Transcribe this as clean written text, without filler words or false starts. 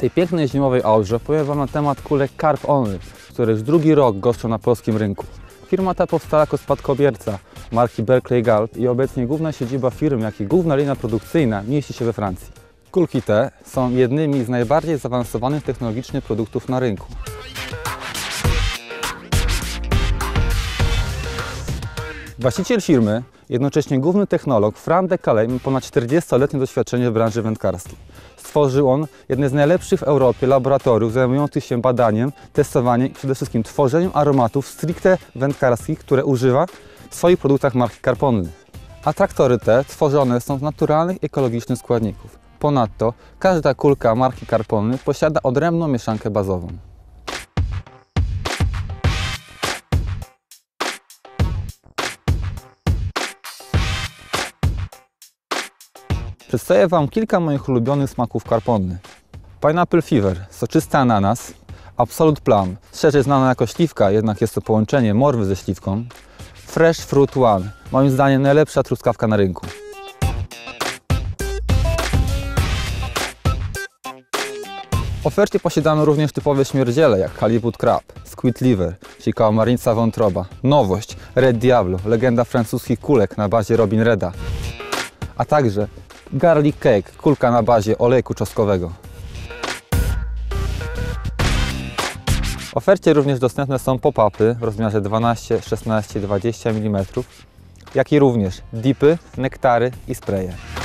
tej pięknej zimowej aurze powiem Wam na temat kulek Carp Only, które już drugi rok goszczą na polskim rynku. Firma ta powstała jako spadkobierca marki Berkley Gulf i obecnie główna siedziba firmy, jak i główna linia produkcyjna mieści się we Francji. Kulki te są jednymi z najbardziej zaawansowanych technologicznie produktów na rynku. Właściciel firmy, jednocześnie główny technolog Franck de Calais, ma ponad 40-letnie doświadczenie w branży wędkarskiej. Stworzył on jedne z najlepszych w Europie laboratoriów zajmujących się badaniem, testowaniem i przede wszystkim tworzeniem aromatów stricte wędkarskich, które używa w swoich produktach marki Carp Only. Atraktory te tworzone są z naturalnych, ekologicznych składników. Ponadto każda kulka marki Carp Only posiada odrębną mieszankę bazową. Przedstawię Wam kilka moich ulubionych smaków Carp Only. Pineapple Fever, soczysty ananas. Absolute Plum, szerzej znana jako śliwka, jednak jest to połączenie morwy ze śliwką. Fresh Fruit One, moim zdaniem najlepsza truskawka na rynku. W ofercie posiadamy również typowe śmierdziele jak Halibut Crab, Squid Liver, czyli kałamarnica wątroba. Nowość, Red Diablo, legenda francuskich kulek na bazie Robin Reda. A także Garlic Cake, kulka na bazie olejku czosnkowego. W ofercie również dostępne są pop-upy w rozmiarze 12, 16 i 20 mm, jak i również dipy, nektary i spreje.